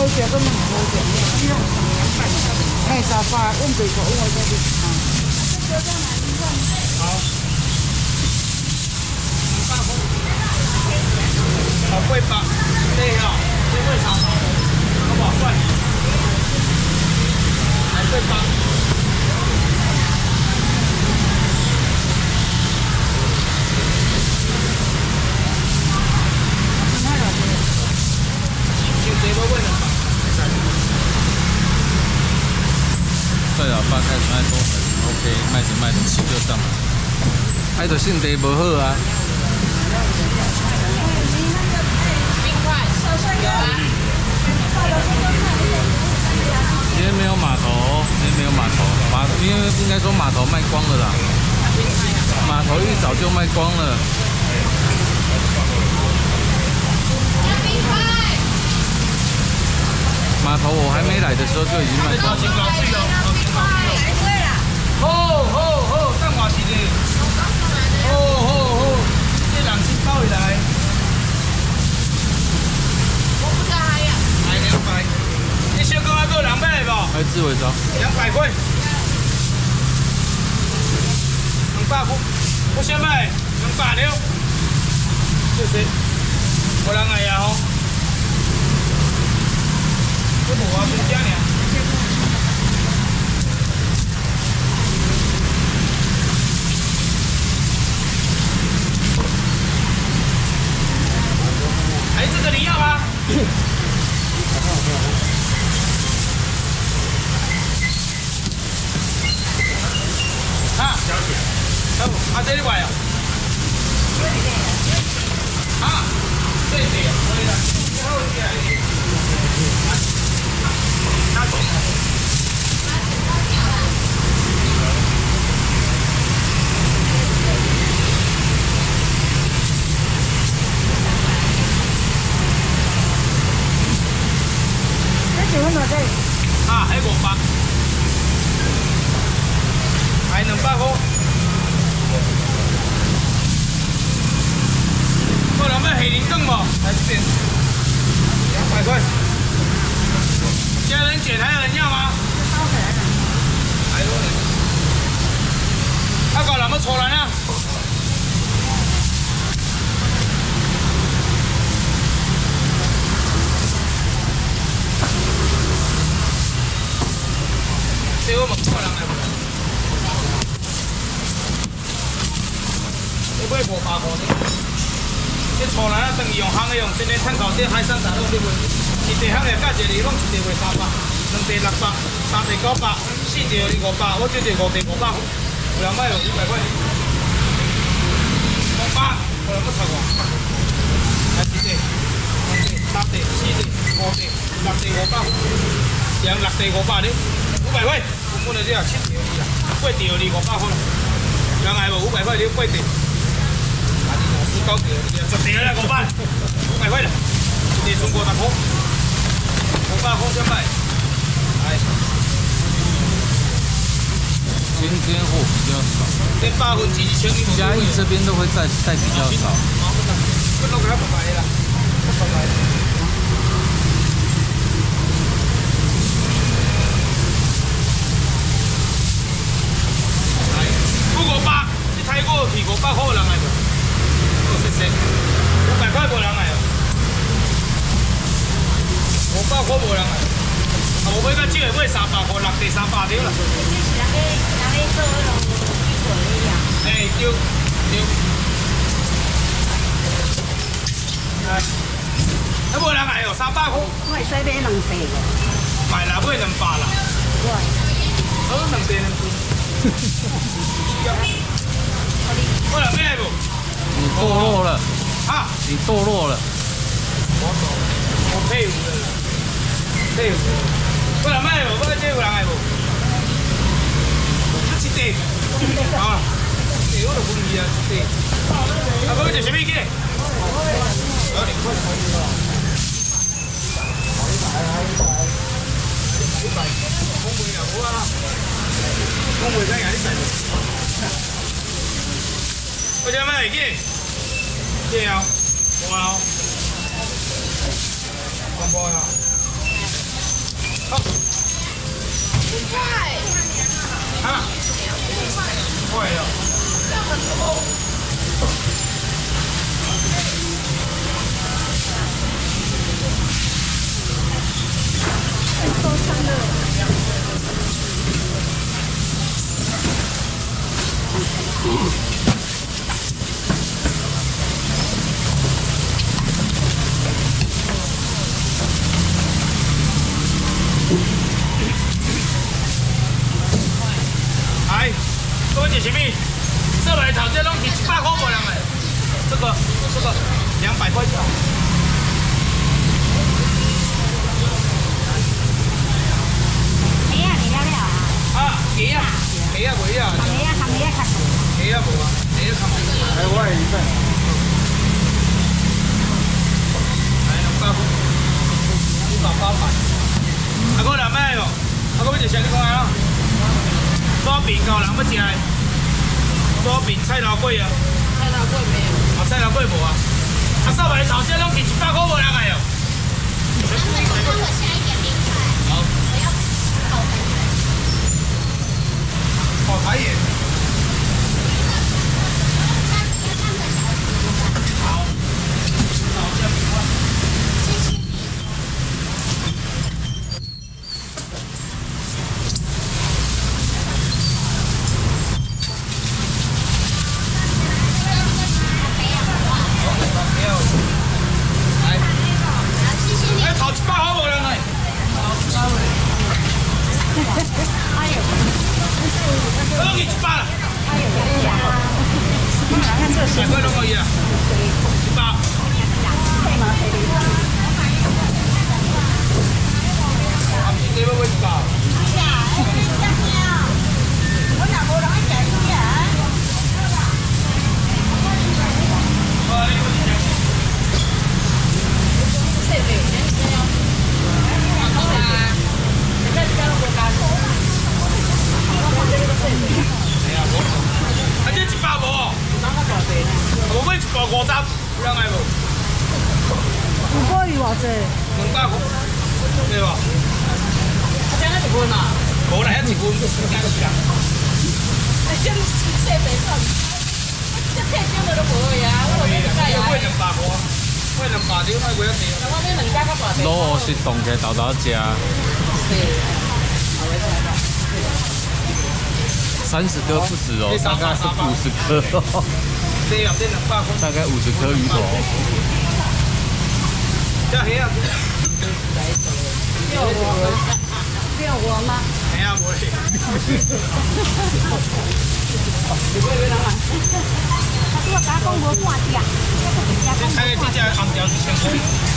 好食，根本唔好食。太沙发，阮袂做，我这里啊。好。好贵吧？对哦，这为啥？好不好算？还贵吧？ 对啊，爸开始卖都很 OK， 卖着卖着气就上来，还着性地无好啊。 冰块，有啊。 今天没有码头，今天没有码头，因为应该说码头卖光了啦，码头一早就卖光了。码头我还没来的时候就已经卖光了。 好好好，等偌一日。好好好，这人是走回来。 我不知道还有。 来200，你小哥还有人买无？ 来志伟找。 200块。200块，我先买200了。谢谢。无人来呀吼。我无啊，真正尔。哎，这个你要吗？啊，小姐，啊，这里买啊？啊，对对，可以的。后天来。拿走。啊，还500，还200块。我人要下林更无？来这边，200块。家人卷还有人要吗？还有呢。那个人要出来啊？这我问过人来无？你买500块呢？这厝内啊，等于用烘的用，真个碳烤这海产啥拢得卖。一地烘的价钱哩，拢一地卖300，2地600，3地900，4地500，我这地5地500，有人买用500块。500，有人要插我。来一地、2地、3地、4地、5地、6地500，用6地500哩，500块。我们这啊7地啦，8地哩500块。人来无500块哩8地。9地10地啦500块啦，一地剩50块。500块先卖，来。 今天货比较少， 这1/8一千一。 嘉义这边都会带比较少。 我弄个还不买啦，不买。550，你泰国去500块人来无？谢谢。500块无人来哦。500块无人来。啊，无买较少的买300块，6地300条啦。 人做迄种鸡腿一样。 哎，对对。来，啊无人来哦，300块。 我会使买2地个。 买啦，买200啦。 对。 好2地2地。我人买无？ 你堕落了。 啊！ 你堕落了。 我佩服了，佩服。我人买无？我这有人来无？这1地。啊！我就分伊啊，1地。啊，我要食什么鸡？2块。讲袂了，无啊。讲袂使，你使。我只买鸡，对啊，哇哦，广播呀。 好。 快！ 啊！快了。 收餐了。 来，各位姐姐妹，这来头这拢是100块无人的，这个200块钱。 哎呀，你了了啊？ 啊，鸡啊，鸡啊袂啊， 哎呀，看你也看。 鸡啊无啊，鸡啊看无。来，我来一份。来200块，180。啊，我来买哦，啊，我要一箱你讲啊。抓饼高人要食的，抓饼菜头粿啊。 菜头粿没有。 啊，菜头粿无啊。啊，扫码头这拢是100块无人来哦。 帮我下一点冰块。 好。 我要烤的。 烤台盐。好。 谢谢你。 哎，头100块无人来。 哎呦， 都给100啦。 哎呦，看这 100块拢可以啊。100。啊，你要买100？ 我哪无人爱食鱼啊？ 啊，这100无哦。无买1包50，有人来无？ 有锅鱼偌济 ？200块，对无？ 啊，这样一份啊？ 无啦，遐1份，惊死人。 这细白蒜，这配酒的都无呀，我都不知要啊。 买200块，买200你买几啊钱？ 我买2家较大卤是冻起豆豆食，30颗不止哦，大概是50颗哦， 这啊，这200块。 大概50颗鱼头。 这黑啊。 6锅吗？ 嘿啊，无嘞。 他说甲讲无半只， 这开的这只红条1000块。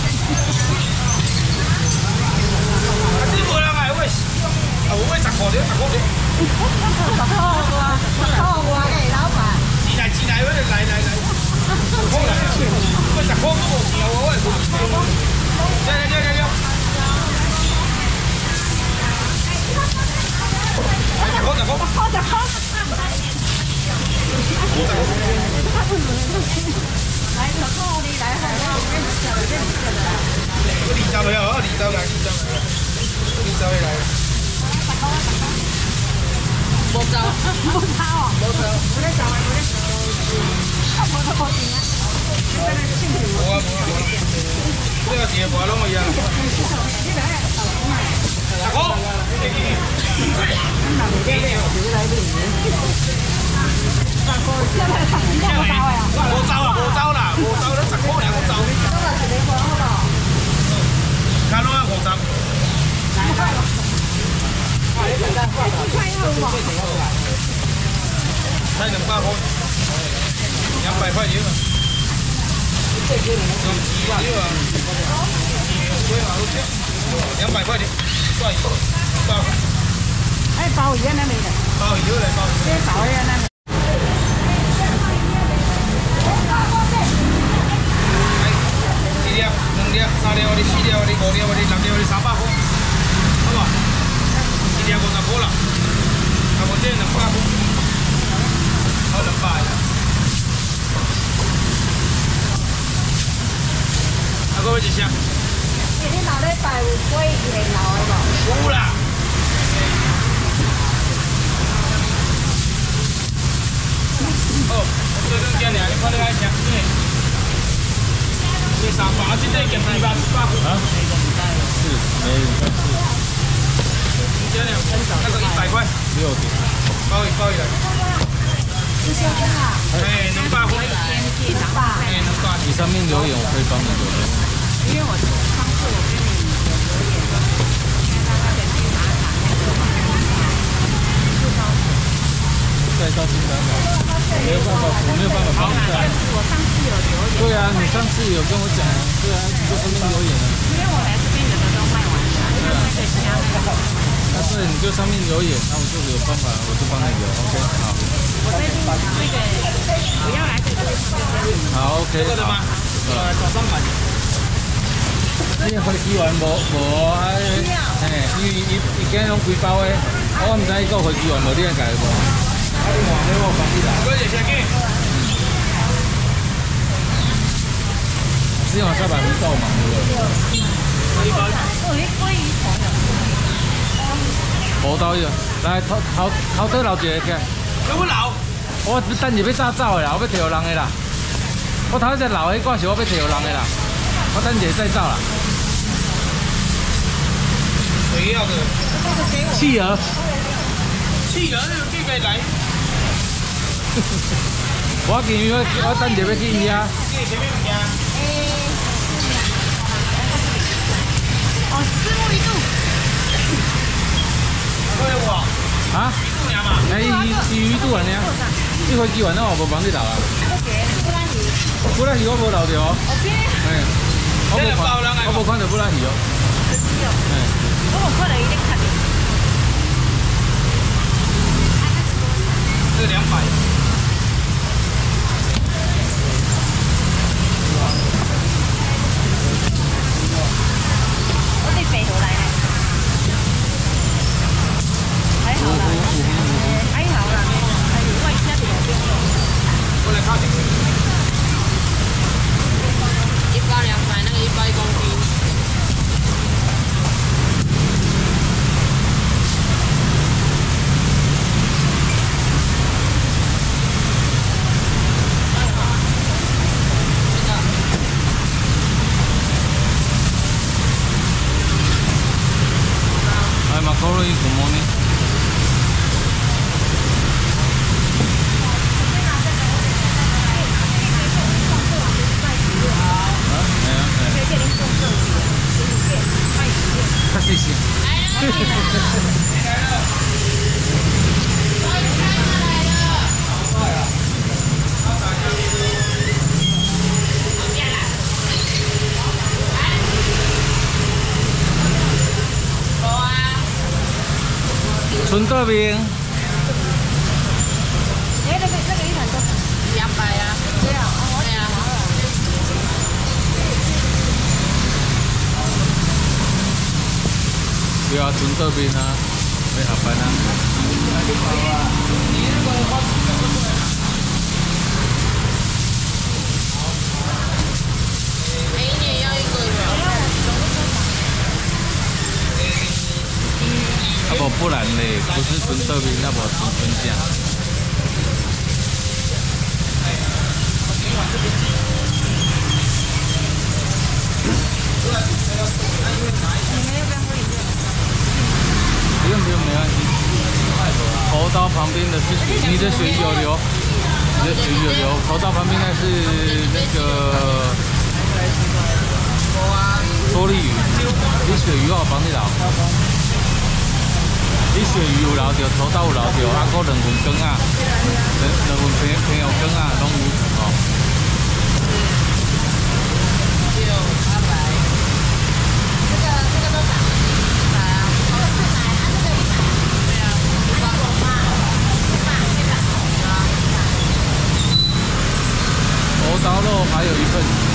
啊，这无人来喂，啊，有买10块的，10块的。 10块给老板。 进来，来，10块来啊！买10块都无钱啊，我加。10块。 来10块你来好不好？ 我20周来哦，20周来。 无走哦，无走，我咧走啊，我咧走。啊，无都无钱啊，这个兴趣。 无啊，这个钱无拢一样。10块。无走啦，你10块俩，我走。看拢啊50。才200块，200块钱嘛。200块钱，算一包。 哎，包鱼那没的。 包鱼来包。 这包鱼那。 1粒、2粒、3粒、4粒、5粒、6粒、7粒、300块，好不好？1粒50块啦，啊，我这200块，好200啦。啊，各位一箱。 你老礼拜有买现捞的无？ 我哋爱食咩？这3包，这个咸猪肉100。 啊？是，没人在吃。 这样，那个100块。 6点。 包一来。 这些多少？ 哎，200块。哎，200。 你上面留言，我可以帮你留言。 因为我上次我跟你有留言，因为他那边去打卡那个不高再到订单了，没有办法，我没有办法帮你带。 我上次有留言。 对啊，你上次有跟我讲啊，对啊，你就上面留言啊。 因为我来这边的都卖完了，因为那个其他那个。 那对，你就上面留言，那我就有办法，我就帮你留 ，OK， 好。 我这边那个我要来这个好 ，OK， 这个的吗？早上买。 你飞机员无啊？嘿，因为伊今日拢规包的，我唔知伊个飞机员无，你爱家无？啊，你换你我帮你来。 哥姐先给。 只用300分够嘛？ 我连鲑鱼头有。 无到伊，来头倒留一个起来。 有冇留？ 我等下要早走的啦，我要摕互人的啦。我头一只留迄罐是我要摕互人的啦，我等下再走啦。 谁要的？ 企鹅。 企鹅这个来。 我今日我等下要去伊遐。 给前面物件。 哦，4目1度。 都有我。 啊？ 1度尔嘛。 哎，伊1度安尼啊？你飞机员我无帮你留啊？布拉鱼我无留着哦。嘿，我无看到布拉鱼哦。嘿。 我有看到伊咧看。 这个200。 我对北头来的。还好啦，还好啦，哎呦，我一下子有变动。 我来靠近。 1包200，那个1包1公斤。 哎，Macaroni good morning。谢谢。春豆饼。 哎，那个一盘多少？200啊。对啊，对啊。 对啊，春豆饼啊，要下班啊。 哎，你也要1个月？ 啊不然嘞，不是纯豆饼，那么纯酱。不用，没关系。头刀旁边的是你的鳕鱼有流，你的鳕鱼有流。头刀旁边那是那个多利鱼，你鳕鱼我帮你捞。你鳕鱼有捞着，头刀有捞着，啊，搁2份羹啊，2份朋友羹啊，拢有哦。 这个多少？100啊。这个400，啊，这个100。对啊。 头刀肉还有1份。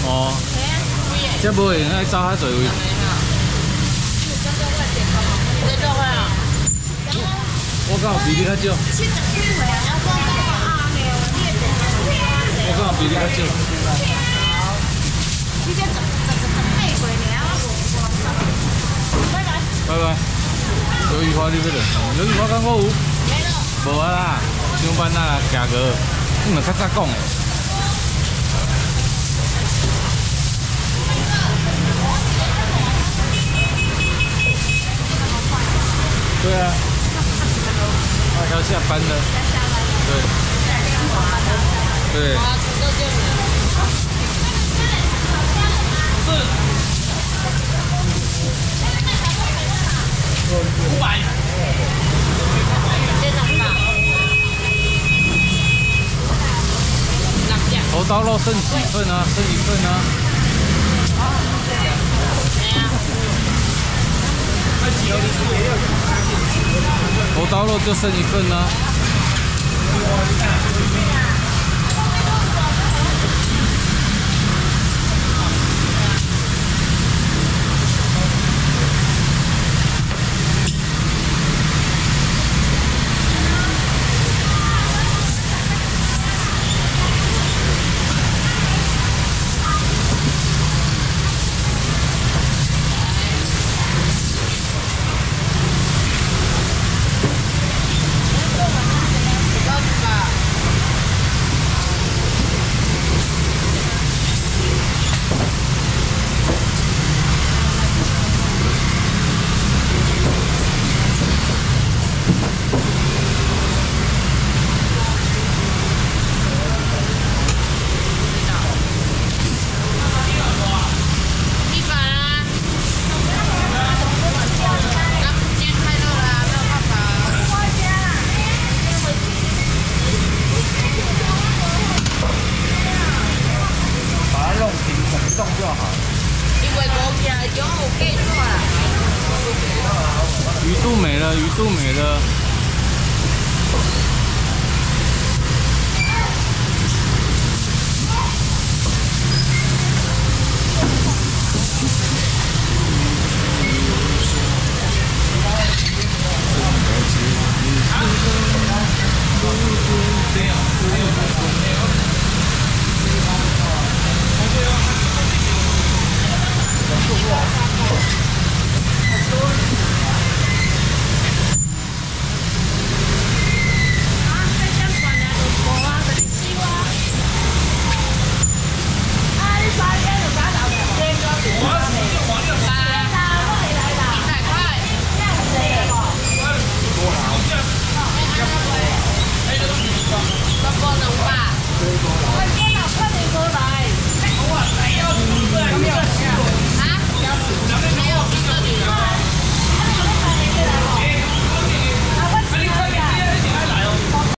哦，这无会爱走遐侪位。我讲有比你较少。我讲有比你较少。拜拜。鱿鱼花你要落？鱿鱼花敢我有？无啊啦，上班啦，行过，你们较早讲的。对啊，要下班了。对。对。 500。 头刀肉剩几份啊？剩1份啊？头刀肉就剩1份啊。鱼肚没了，鱼肚没了。